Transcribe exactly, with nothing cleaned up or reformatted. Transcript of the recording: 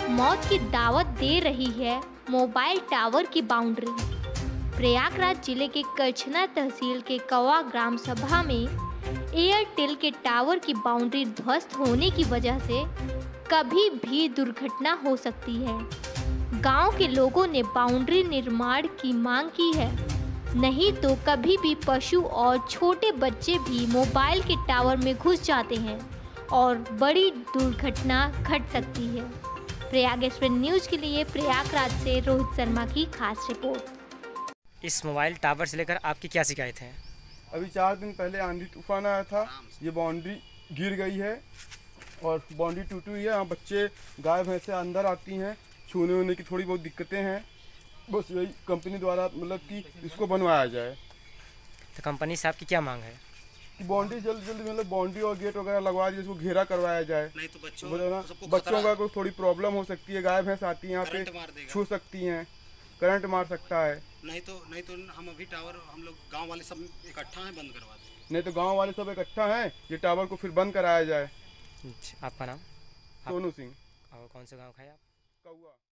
मौत की दावत दे रही है मोबाइल टावर की बाउंड्री। प्रयागराज जिले के करछना तहसील के कौवा ग्राम सभा में एयरटेल के टावर की बाउंड्री ध्वस्त होने की वजह से कभी भी दुर्घटना हो सकती है। गांव के लोगों ने बाउंड्री निर्माण की मांग की है, नहीं तो कभी भी पशु और छोटे बच्चे भी मोबाइल के टावर में घुस जाते हैं और बड़ी दुर्घटना घट सकती है। प्रयाग एक्सप्रेस न्यूज़ के लिए प्रयागराज से रोहित शर्मा की खास रिपोर्ट। इस मोबाइल टावर से लेकर आपकी क्या शिकायत है? अभी चार दिन पहले आंधी तूफान आया था, ये बाउंड्री गिर गई है और बाउंड्री टूटी हुई है। यहाँ बच्चे गाय भैंसे अंदर आती हैं, छूने वूने की थोड़ी बहुत दिक्कतें हैं। बस यही कंपनी द्वारा मतलब कि इसको बनवाया जाए। तो कंपनी से आपकी क्या मांग है? कि बाउंड्री जल्द जल्द मतलब बाउंड्री और गेट वगैरह लगवा दिए, इसको घेरा करवाया जाए। नहीं तो बच्चों ना बच्चों का कोई थोड़ी प्रॉब्लम हो सकती है, गाय भैंस आती हैं यहाँ पे, छू सकती हैं, करंट मार सकता है। नहीं तो नहीं तो हम अभी टावर हम लोग गांव वाले सब इकट्ठा हैं, बंद करवा देंगे। नहीं तो गांव वाले सब इकट्ठा हैं, ये टावर को फिर बंद कराया जाए। आपका नाम? सोनू सिंह। और कौन से गांव का है आप? कौवा।